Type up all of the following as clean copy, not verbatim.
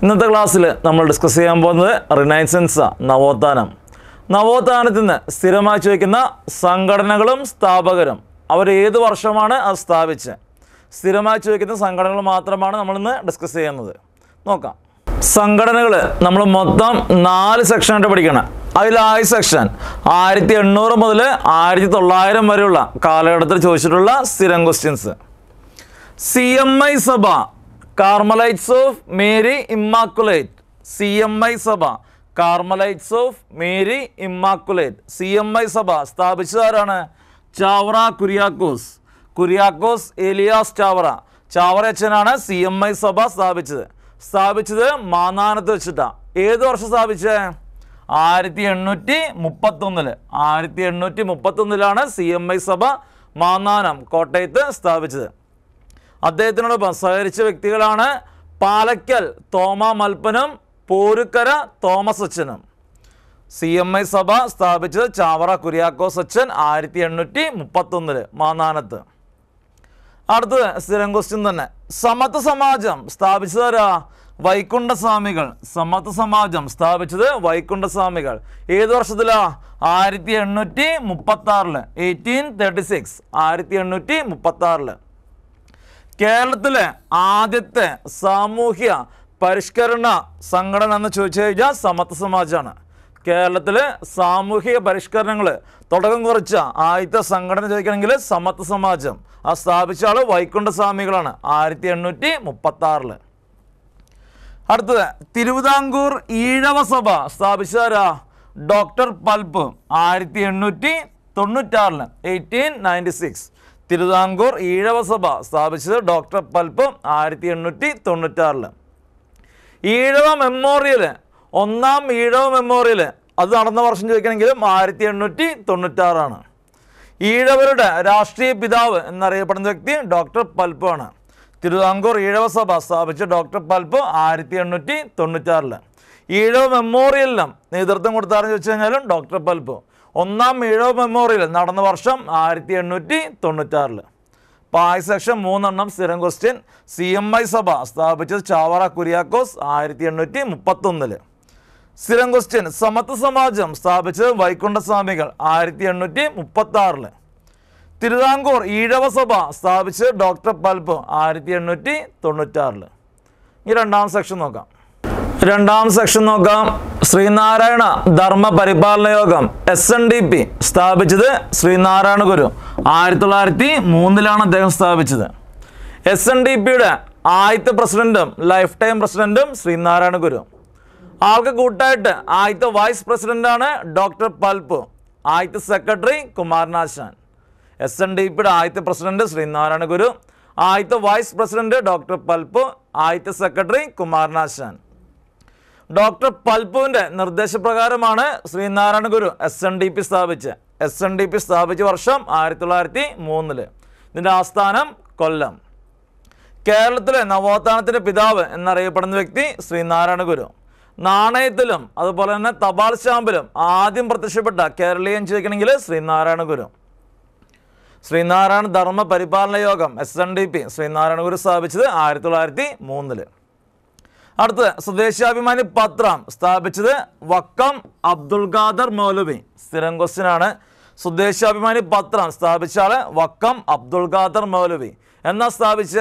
ഇന്നത്തെ ക്ലാസ്സിൽ നമ്മൾ ഡിസ്കസ് ചെയ്യാൻ പോകുന്നത് റിനൈസൻസ് നവോത്ഥാനം. നവോത്ഥാനത്തിൽ നിന്ന് സ്ഥിരമായി ചോദിക്കുന്ന സംഘടനകളും സ്ഥാപകരും അവർ ഏത് വർഷമാണ് അത് സ്ഥാപിച്ചത്. സ്ഥിരമായി ചോദിക്കുന്ന സംഘടനകൾ മാത്രമാണ് നമ്മളിന്ന് ഡിസ്കസ് ചെയ്യുന്നത്. നോക്കാം. സംഘടനകൾ നമ്മൾ മൊത്തം 4 സെക്ഷനായിട്ട് പഠിക്കണം. അതിൽ ആദ്യ സെക്ഷൻ 1800 മുതൽ 1900 വരെയുള്ള കാലഘട്ടത്തിൽ ചോദിച്ചിട്ടുള്ള സ്ഥിരം ക്വസ്റ്റ്യൻസ്. CMI സഭ Carmelites of Mary Immaculate. CMI സഭ Carmelites of Mary Immaculate. CMI സഭ സ്ഥാപിച്ചതാരാണ്? ചാവറ കുര്യാക്കോസ്. കുര്യാക്കോസ് ഏലിയാസ് ചാവറ. ചാവറ അച്ഛനാണ് CMI സഭ സ്ഥാപിച്ചത് മാന്നാനത്ത് വെച്ചിട്ടാണ്. ഏത് വർഷം സ്ഥാപിച്ചത്? 1831. 1831 CMI സഭ മാന്നാനം കോട്ടയത്ത് സ്ഥാപിച്ചത്. അദ്ദേഹത്തിനോടൊപ്പം സഹകരിച്ച വ്യക്തികളാണ് പാലക്കൽ തോമ മൽപ്പനും പോരുക്കര തോമസ് അച്ഛനും. CMI സഭ സ്ഥാപിച്ചത് ചാവറ കുര്യാക്കോസ് അച്ഛൻ 1831 മാന്നാനത്ത്. അടുത്തത് സ്ഥിരം ക്വസ്റ്റ്യൻ തന്നെ. സമത്വ സമാജം സ്ഥാപിച്ചതാരാ? വൈകുണ്ഠസ്വാമികൾ. സമത്വ സമാജം സ്ഥാപിച്ചത് വൈകുണ്ഠസ്വാമികൾ. ഏത് വർഷത്തിലാ? 1836. 1836. 1836. കേരളത്തിലെ ആദ്യത്തെ സാമൂഹ്യ പരിഷ്കരണ സംഘടന എന്ന് ചോദിച്ചു കഴിഞ്ഞാൽ സമത്വ സമാജമാണ്. കേരളത്തിലെ സാമൂഹിക പരിഷ്കരണങ്ങൾ തുടക്കം കുറിച്ച ആദ്യത്തെ സംഘടന ചോദിക്കണമെങ്കിൽ സമത്വ സമാജം. ആ സ്ഥാപിച്ച ആൾ വൈകുണ്ഠസ്വാമികളാണ് 1836. അടുത്തത് തിരുവിതാംകൂർ ഈഴവ സഭ സ്ഥാപിച്ചതാരാ? ഡോക്ടർ പൽപ്പ്. 1896. 1896. തിരുവിതാംകൂർ ഈഴവ സഭ സ്ഥാപിച്ചത് ഡോക്ടർ പൽപ്പ് 1896. ഈഴവ മെമ്മോറിയൽ, ഒന്നാം ഈഴവ മെമ്മോറിയൽ അത് നടന്ന വർഷം ചോദിക്കണമെങ്കിലും 1896. ഈഴവരുടെ രാഷ്ട്രീയ പിതാവ് എന്നറിയപ്പെടുന്ന വ്യക്തി ഡോക്ടർ പൽപ്പ് ആണ്. തിരുവിതാംകൂർ ഈഴവ സഭ സ്ഥാപിച്ച ഡോക്ടർ പൽപ്പ് 1896. ഈഴവ മെമ്മോറിയലിനും നേതൃത്വം കൊടുത്താരെന്ന് ചോദിച്ചു കഴിഞ്ഞാലും ഡോക്ടർ പൽപ്പ്. ഒന്നാം ഈഴവ മെമ്മോറിയൽ നടന്ന വർഷം 1896. അപ്പോൾ ആദ്യ സെക്ഷൻ 3 സ്ഥിരം ക്വസ്റ്റ്യൻ. CMI സഭ സ്ഥാപിച്ചത് ചാവറ കുര്യാക്കോസ് 1831. സ്ഥിരം ക്വസ്റ്റ്യൻ. സമത്വ സമാജം സ്ഥാപിച്ചത് വൈകുണ്ഠസ്വാമികൾ 1836. തിരുവിതാംകൂർ ഈഴവ സഭ സ്ഥാപിച്ചത് ഡോക്ടർ പൽപ്പ് 1896. ഈ രണ്ടാം സെക്ഷൻ നോക്കാം. ശ്രീനാരായണ ധർമ്മ പരിപാലന യോഗം SNDP സ്ഥാപിച്ചത് ശ്രീനാരായണ ഗുരു. 1903 അദ്ദേഹം സ്ഥാപിച്ചത്. SNDPയുടെ ആദ്യത്തെ പ്രസിഡന്റും ലൈഫ് ടൈം പ്രസിഡന്റും ശ്രീനാരായണ ഗുരു. ആൾക്ക് കൂട്ടായിട്ട് ആദ്യത്തെ വൈസ് പ്രസിഡന്റാണ് ഡോക്ടർ പൽപ്പ്. ആദ്യത്തെ സെക്രട്ടറി കുമാരനാശാൻ. SNDPയുടെ ആദ്യത്തെ പ്രസിഡന്റ് ശ്രീനാരായണ ഗുരു, ആദ്യത്തെ വൈസ് പ്രസിഡന്റ് ഡോക്ടർ പൽപ്പ്, ആദ്യത്തെ സെക്രട്ടറി കുമാരനാശാൻ. ഡോക്ടർ പൽപ്പുവിൻ്റെ നിർദ്ദേശപ്രകാരമാണ് ശ്രീനാരായണ ഗുരു SNDP സ്ഥാപിച്ചത്. SNDP സ്ഥാപിച്ച വർഷം 1903. ഇതിൻ്റെ ആസ്ഥാനം കൊല്ലം. കേരളത്തിലെ നവോത്ഥാനത്തിൻ്റെ പിതാവ് എന്നറിയപ്പെടുന്ന വ്യക്തി ശ്രീനാരായണ ഗുരു. നാണയത്തിലും അതുപോലെ തന്നെ തപാൽ സ്റ്റാമ്പിലും ആദ്യം പ്രത്യക്ഷപ്പെട്ട കേരളീയൻ ചോദിക്കണമെങ്കിൽ ശ്രീനാരായണ ഗുരു. ശ്രീനാരായണ ധർമ്മ പരിപാലന യോഗം SNDP ശ്രീനാരായണ ഗുരു സ്ഥാപിച്ചത് 1903. അടുത്തത് സ്വദേശാഭിമാനി പത്രം സ്ഥാപിച്ചത് വക്കം അബ്ദുൽ ഖാദർ മൗലവി. സ്ഥിരം ക്വസ്റ്റ്യൻ ആണ്. സ്വദേശാഭിമാനി പത്രം സ്ഥാപിച്ച ആള് വക്കം അബ്ദുൽ ഖാദർ മൗലവി. എന്നാ സ്ഥാപിച്ച?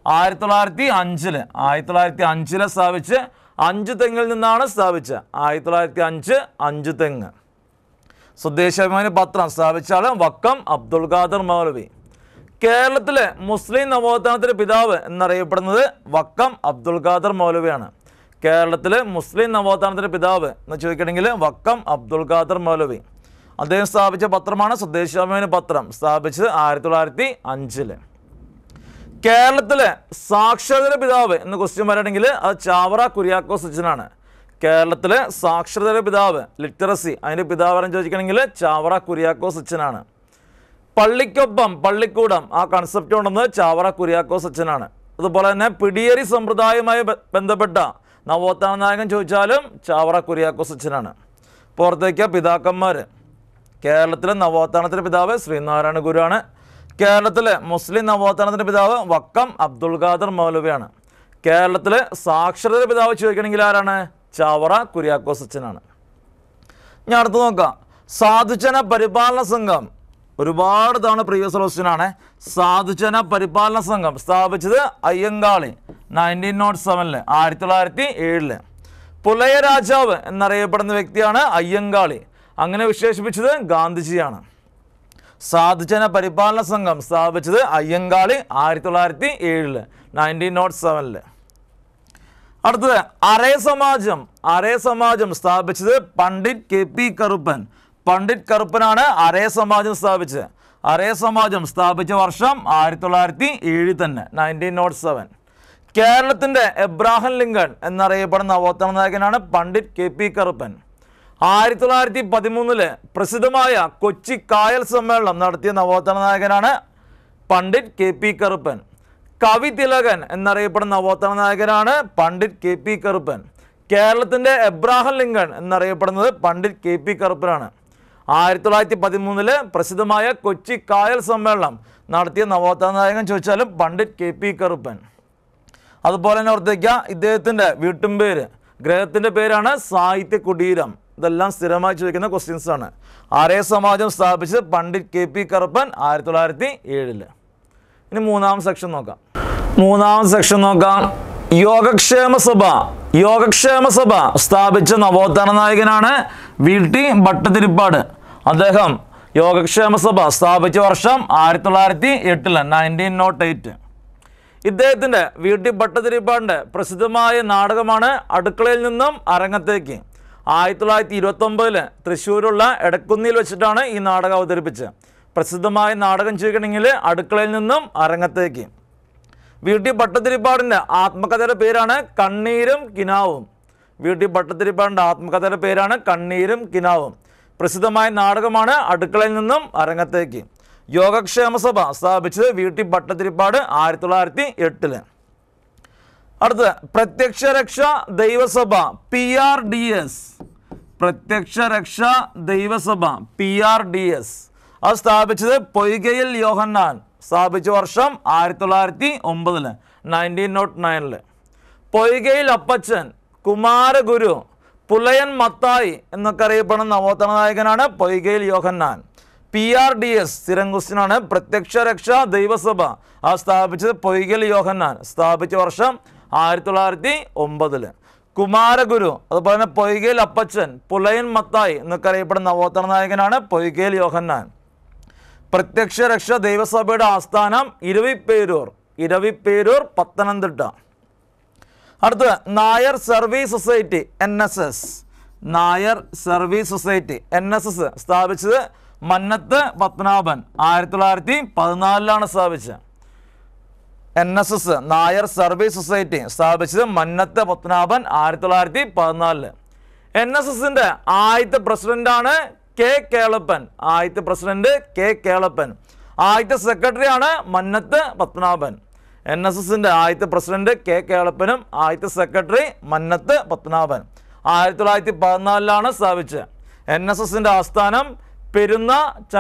1905. 1905 സ്ഥാപിച്ച് 5 തെങ്ങിൽ നിന്നാണ് സ്ഥാപിച്ചത്. 1905 5 തെങ്ങ്. സ്വദേശാഭിമാനി പത്രം സ്ഥാപിച്ച ആള് വക്കം അബ്ദുൽ ഖാദർ മൗലവി. കേരളത്തിലെ മുസ്ലിം നവോത്ഥാനത്തിൻ്റെ പിതാവ് എന്നറിയപ്പെടുന്നത് വക്കം അബ്ദുൽ ഖാദർ മൗലവിയാണ്. കേരളത്തിലെ മുസ്ലിം നവോത്ഥാനത്തിൻ്റെ പിതാവ് എന്ന് ചോദിക്കണമെങ്കിൽ വക്കം അബ്ദുൽ ഖാദർ മൗലവി. അദ്ദേഹം സ്ഥാപിച്ച പത്രമാണ് സ്വദേശാഭിമാനി പത്രം. സ്ഥാപിച്ചത് 1905. കേരളത്തിലെ സാക്ഷരതയുടെ പിതാവ് എന്ന് ക്വസ്റ്റ്യൻ വരണമെങ്കിൽ അത് ചാവറ കുര്യാക്കോസ് അച്ഛനാണ്. കേരളത്തിലെ സാക്ഷരതയുടെ പിതാവ്, ലിറ്ററസി, അതിൻ്റെ പിതാവരം ചോദിക്കണമെങ്കിൽ ചാവറ കുര്യാക്കോസ് അച്ഛനാണ്. പള്ളിക്കൊപ്പം പള്ളിക്കൂടം ആ കൺസെപ്റ്റ് കൊണ്ടുവന്നത് ചാവറ കുര്യാക്കോസ് അച്ഛനാണ്. അതുപോലെ തന്നെ പിടിയേരി സമ്പ്രദായവുമായി ബന്ധപ്പെട്ട നവോത്ഥാന നായകൻ ചോദിച്ചാലും ചാവറ കുര്യാക്കോസ് അച്ഛനാണ്. പുറത്തേക്ക് പിതാക്കന്മാർ. കേരളത്തിലെ നവോത്ഥാനത്തിൻ്റെ പിതാവ് ശ്രീനാരായണ ഗുരുവാണ്. കേരളത്തിലെ മുസ്ലിം നവോത്ഥാനത്തിൻ്റെ പിതാവ് വക്കം അബ്ദുൽ ഖാദർ മൗലവിയാണ്. കേരളത്തിലെ സാക്ഷരത പിതാവ് ചോദിക്കണമെങ്കിൽ ആരാണ്? ചാവറ കുര്യാക്കോസ് അച്ഛനാണ്. ഞാൻ അടുത്ത് നോക്കാം. സാധുജന പരിപാലന സംഘം ഒരുപാട് തവണ പ്രീവിയസ് ക്വസ്റ്റ്യനാണ്. സാധുജന പരിപാലന സംഘം സ്ഥാപിച്ചത് അയ്യങ്കാളി 1907 1907. പുലയ രാജാവ് എന്നറിയപ്പെടുന്ന വ്യക്തിയാണ് അയ്യങ്കാളി. അങ്ങനെ വിശേഷിപ്പിച്ചത് ഗാന്ധിജിയാണ്. സാധുജന പരിപാലന സംഘം സ്ഥാപിച്ചത് അയ്യങ്കാളി 1907 1907. അടുത്തത് അരേ സമാജം സ്ഥാപിച്ചത് പണ്ഡിറ്റ് KP കറുപ്പൻ. പണ്ഡിറ്റ് കറുപ്പനാണ് അരേ സമാജം സ്ഥാപിച്ചത്. അരേ സമാജം സ്ഥാപിച്ച വർഷം 1907 തന്നെ 1907. കേരളത്തിൻ്റെ എബ്രാഹിം ലിങ്കൺ എന്നറിയപ്പെടുന്ന നവോത്ഥാന നായകനാണ് പണ്ഡിറ്റ് KP കറുപ്പൻ. 1913 പ്രസിദ്ധമായ കൊച്ചി കായൽ സമ്മേളനം നടത്തിയ നവോത്ഥാന നായകനാണ് പണ്ഡിറ്റ് KP കറുപ്പൻ. കവി തിലകൻ എന്നറിയപ്പെടുന്ന നവോത്ഥാന നായകനാണ് പണ്ഡിറ്റ് KP കറുപ്പൻ. കേരളത്തിൻ്റെ എബ്രാഹിം ലിങ്കൺ എന്നറിയപ്പെടുന്നത് പണ്ഡിറ്റ് KP കറുപ്പനാണ്. 1913 പ്രസിദ്ധമായ കൊച്ചി കായൽ സമ്മേളനം നടത്തിയ നവോത്ഥാന നായകൻ ചോദിച്ചാലും പണ്ഡിറ്റ് KP കറുപ്പൻ. അതുപോലെ തന്നെ ഓർത്തേക്കുക, ഇദ്ദേഹത്തിൻ്റെ വീട്ടും പേര് ഗ്രഹത്തിൻ്റെ പേരാണ് സാഹിത്യ കുടീരം. ഇതെല്ലാം സ്ഥിരമായി ചോദിക്കുന്ന ക്വസ്റ്റ്യൻസ് ആണ്. ആരേ സമാജം സ്ഥാപിച്ചത് പണ്ഡിറ്റ് KP കറുപ്പൻ 1907. ഇനി മൂന്നാം സെക്ഷൻ നോക്കാം. യോഗക്ഷേമ സഭ സ്ഥാപിച്ച നവോത്ഥാന നായകനാണ് VT ഭട്ടതിരിപ്പാട്. അദ്ദേഹം യോഗക്ഷേമ സഭ സ്ഥാപിച്ച വർഷം 1908 1908. ഇദ്ദേഹത്തിൻ്റെ VT ഭട്ടതിരിപ്പാടിൻ്റെ പ്രസിദ്ധമായ നാടകമാണ് അടുക്കളയിൽ നിന്നും അരങ്ങത്തേക്ക്. 1929 തൃശ്ശൂരുള്ള എടക്കുന്നിൽ വെച്ചിട്ടാണ് ഈ നാടകം അവതരിപ്പിച്ചത്. പ്രസിദ്ധമായ നാടകം ചോദിക്കണമെങ്കിൽ അടുക്കളയിൽ നിന്നും അരങ്ങത്തേക്ക്. VT ഭട്ടതിരിപ്പാടിൻ്റെ ആത്മകഥയുടെ പേരാണ് കണ്ണീരും കിനാവും. VT ഭട്ടതിരിപ്പാടിൻ്റെ ആത്മകഥയുടെ പേരാണ് കണ്ണീരും കിനാവും. പ്രസിദ്ധമായ നാടകമാണ് അടുക്കളയിൽ നിന്നും അരങ്ങത്തേക്ക്. യോഗക്ഷേമ സഭ സ്ഥാപിച്ചത് VT ഭട്ടതിരിപ്പാട് 1908. അടുത്തത് പ്രത്യക്ഷ രക്ഷ ദൈവസഭ PRDS. പ്രത്യക്ഷ രക്ഷ ദൈവസഭ PRDS അത് സ്ഥാപിച്ചത് പൊയ്കയിൽ യോഹന്നാൻ. സ്ഥാപിച്ച വർഷം 1909 1909. പൊയ്കയിൽ അപ്പച്ചൻ, കുമാരഗുരു, പുലയൻ മത്തായി എന്നൊക്കെ അറിയപ്പെടുന്ന നവോത്ഥാന നായകനാണ് പൊയ്കയിൽ യോഹന്നാൻ. PRDS സ്ഥിരം ക്വസ്റ്റ്യനാണ്. പ്രത്യക്ഷ രക്ഷ ദൈവസഭ അത് സ്ഥാപിച്ചത് പൊയ്കയിൽ യോഹന്നാൻ. സ്ഥാപിച്ച വർഷം 1909. കുമാരഗുരു, അതുപോലെ തന്നെ പൊയ്കയിൽ അപ്പച്ചൻ, പുലയൻ മത്തായി എന്നൊക്കെ അറിയപ്പെടുന്ന നവോത്ഥാന നായകനാണ് പൊയ്കയിൽ യോഹന്നാൻ. പ്രത്യക്ഷ രക്ഷ ദൈവസഭയുടെ ആസ്ഥാനം ഇരവിപ്പേരൂർ പത്തനംതിട്ട. അടുത്തത് Nair service society NSS. Nair service society NSS സ്ഥാപിച്ചത് മന്നത്ത് പത്മനാഭൻ 1914 സ്ഥാപിച്ചത്. NSS നായർ സർവീസ് സൊസൈറ്റി സ്ഥാപിച്ചത് മന്നത്ത് പത്മനാഭൻ 1914. NSSൻ്റെ ആദ്യത്തെ പ്രസിഡന്റാണ് K കേളപ്പൻ. ആദ്യത്തെ പ്രസിഡന്റ് K കേളപ്പൻ. ആദ്യത്തെ സെക്രട്ടറിയാണ് മന്നത്ത് പത്മനാഭൻ. NSSൻ്റെ ആദ്യത്തെ പ്രസിഡന്റ് K കേളപ്പനും ആദ്യത്തെ സെക്രട്ടറി മന്നത്ത് പത്മനാഭൻ. 1914 സ്ഥാപിച്ചത്. NSSൻ്റെ ആസ്ഥാനം പെരുന്ന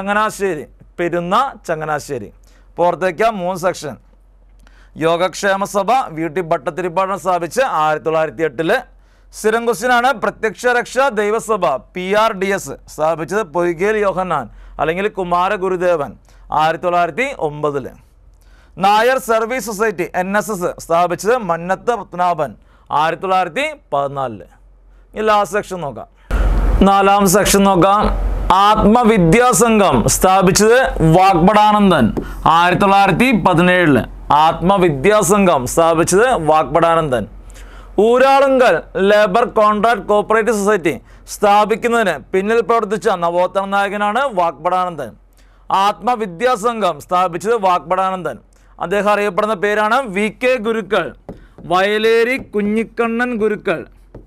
ചങ്ങനാശ്ശേരി. പുറത്തേക്ക് 3 സെക്ഷൻ. യോഗക്ഷേമ സഭ VT ഭട്ടതിരിപ്പാടിനെ സ്ഥാപിച്ച് 1908. സ്ഥിരം ക്വസ്റ്റ്യനാണ്. പ്രത്യക്ഷ രക്ഷ ദൈവസഭ PRDS സ്ഥാപിച്ചത് പൊയ്കയിൽ യോഹന്നാൻ അല്ലെങ്കിൽ Kumaragurudevan 1909. Nair service society NSS സ്ഥാപിച്ചത് മന്നത്ത് പത്മനാഭൻ 1914. ഈ ലാസ്റ്റ് സെക്ഷൻ നോക്കാം. 4ാം സെക്ഷൻ നോക്കാം. ആത്മവിദ്യാസംഘം സ്ഥാപിച്ചത് വാഗ്ബടാനന്ദൻ 1917. ആത്മവിദ്യാസംഘം സ്ഥാപിച്ചത് Vagbhatanandan. Uralungal labour contract cooperative society സ്ഥാപിക്കുന്നതിന് പിന്നിൽ പ്രവർത്തിച്ച നവോത്ഥാന നായകനാണ് വാഗ്ബടാനന്ദൻ. ആത്മവിദ്യാസംഘം സ്ഥാപിച്ചത് വാഗ്ബടാനന്ദൻ. അദ്ദേഹം അറിയപ്പെടുന്ന പേരാണ് VK ഗുരുക്കൾ. വയലേരി കുഞ്ഞിക്കണ്ണൻ ഗുരുക്കൾ.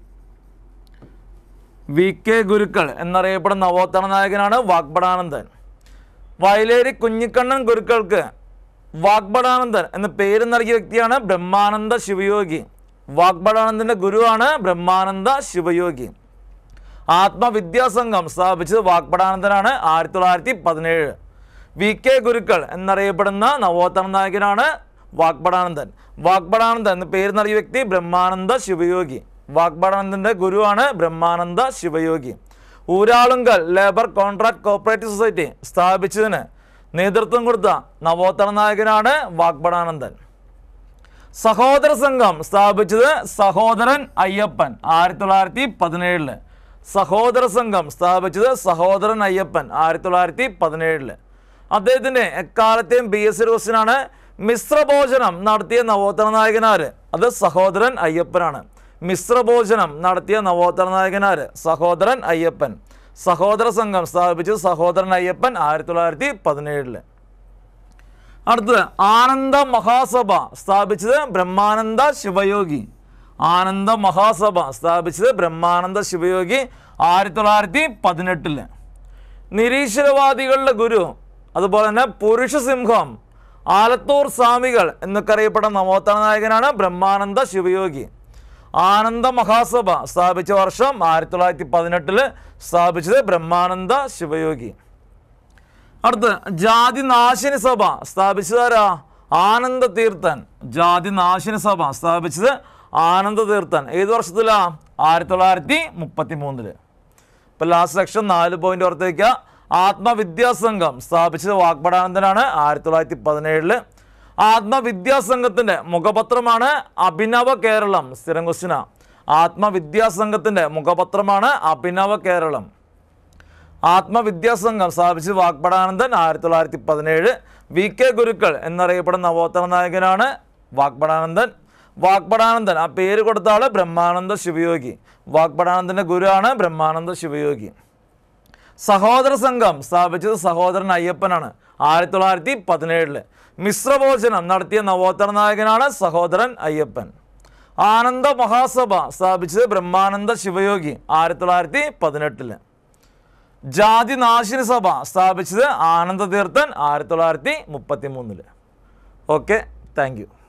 VK ഗുരുക്കൾ എന്നറിയപ്പെടുന്ന നവോത്ഥാന നായകനാണ് വാഗ്ബടാനന്ദൻ. വയലേരി കുഞ്ഞിക്കണ്ണൻ ഗുരുക്കൾക്ക് വാഗ്ബടാനന്ദൻ എന്ന പേര് നൽകിയ വ്യക്തിയാണ് ബ്രഹ്മാനന്ദ ശിവയോഗി. വാഗ്ബടാനന്ദൻ്റെ ഗുരുവാണ് ബ്രഹ്മാനന്ദ ശിവയോഗി. ആത്മവിദ്യാസംഘം സ്ഥാപിച്ചത് വാഗ്ബടാനന്ദനാണ് 1917. VK ഗുരുക്കൾ എന്നറിയപ്പെടുന്ന നവോത്ഥാന നായകനാണ് വാഗ്ഭടാനന്ദൻ. വാഗ്ഭടാനന്ദൻ എന്ന് പേര് നൽകിയ വ്യക്തി ബ്രഹ്മാനന്ദ ശിവയോഗി. വാഗ്ഭടാനന്ദൻ്റെ ഗുരുവാണ് Brahmananda Shivayogi. Uralungal labour contract cooperative society സ്ഥാപിച്ചതിന് നേതൃത്വം കൊടുത്ത നവോത്ഥാന നായകനാണ് വാഗ്ഭടാനന്ദൻ. സഹോദര സംഘം സ്ഥാപിച്ചത് സഹോദരൻ അയ്യപ്പൻ 1917. സഹോദര സംഘം സ്ഥാപിച്ചത് സഹോദരൻ അയ്യപ്പൻ 1917. അദ്ദേഹത്തിൻ്റെ എക്കാലത്തെയും PSC ക്വസ്റ്റ്യനാണ്. മിശ്രഭോജനം നടത്തിയ നവോത്ഥാന നായകനാര്? അത് സഹോദരൻ അയ്യപ്പനാണ്. മിശ്രഭോജനം നടത്തിയ നവോത്ഥാന നായകനാര്? സഹോദരൻ അയ്യപ്പൻ. സഹോദര സംഘം സ്ഥാപിച്ചത് സഹോദരൻ അയ്യപ്പൻ 1917. അടുത്തത് ആനന്ദ മഹാസഭ സ്ഥാപിച്ചത് ബ്രഹ്മാനന്ദ ശിവയോഗി. ആനന്ദ മഹാസഭ സ്ഥാപിച്ചത് ബ്രഹ്മാനന്ദ ശിവയോഗി 1918. നിരീശ്വരവാദികളുടെ ഗുരു, അതുപോലെ തന്നെ പുരുഷ സിംഹം, ആലത്തൂർ സ്വാമികൾ എന്നൊക്കെ അറിയപ്പെടുന്ന നവോത്ഥാന നായകനാണ് ബ്രഹ്മാനന്ദ ശിവയോഗി. ആനന്ദ മഹാസഭ സ്ഥാപിച്ച വർഷം 1918 സ്ഥാപിച്ചത് ബ്രഹ്മാനന്ദ ശിവയോഗി. അടുത്ത് ജാതിനാശിനി സഭ സ്ഥാപിച്ചതാരാ? ആനന്ദ തീർത്ഥൻ. ജാതിനാശിനി സഭ സ്ഥാപിച്ചത് ആനന്ദ തീർത്ഥൻ. ഏത് വർഷത്തിലാണ്? 1933. ഇപ്പം ലാസ്റ്റ് സെക്ഷൻ 4 പോയിന്റ് ഓർത്ത് വയ്ക്കുക. ആത്മവിദ്യാസംഘം സ്ഥാപിച്ചത് വാഗ്ഭടാനന്ദനാണ് 1917. ആത്മവിദ്യാസംഘത്തിൻ്റെ മുഖപത്രമാണ് അഭിനവ കേരളം. സ്ഥിരം ക്വസ്റ്റ്യനാ. ആത്മവിദ്യാസംഘത്തിൻ്റെ മുഖപത്രമാണ് അഭിനവ കേരളം. ആത്മവിദ്യാസംഘം സ്ഥാപിച്ചത് വാഗ്ഭടാനന്ദൻ 1917. VK ഗുരുക്കൾ എന്നറിയപ്പെടുന്ന നവോത്ഥാന നായകനാണ് വാഗ്ഭടാനന്ദൻ. വാഗ്ഭടാനന്ദൻ ആ പേര് കൊടുത്ത ആള് ബ്രഹ്മാനന്ദ ശിവയോഗി. വാഗ്ഭടാനന്ദൻ്റെ ഗുരുവാണ് ബ്രഹ്മാനന്ദ ശിവയോഗി. സഹോദര സംഘം സ്ഥാപിച്ചത് സഹോദരൻ അയ്യപ്പനാണ് 1917. മിശ്രഭോജനം നടത്തിയ നവോത്ഥാന നായകനാണ് സഹോദരൻ അയ്യപ്പൻ. ആനന്ദ മഹാസഭ സ്ഥാപിച്ചത് ബ്രഹ്മാനന്ദ ശിവയോഗി 1918. ജാതിനാശിനി സഭ സ്ഥാപിച്ചത് ആനന്ദ തീർത്ഥൻ 1933. Okay, thank you.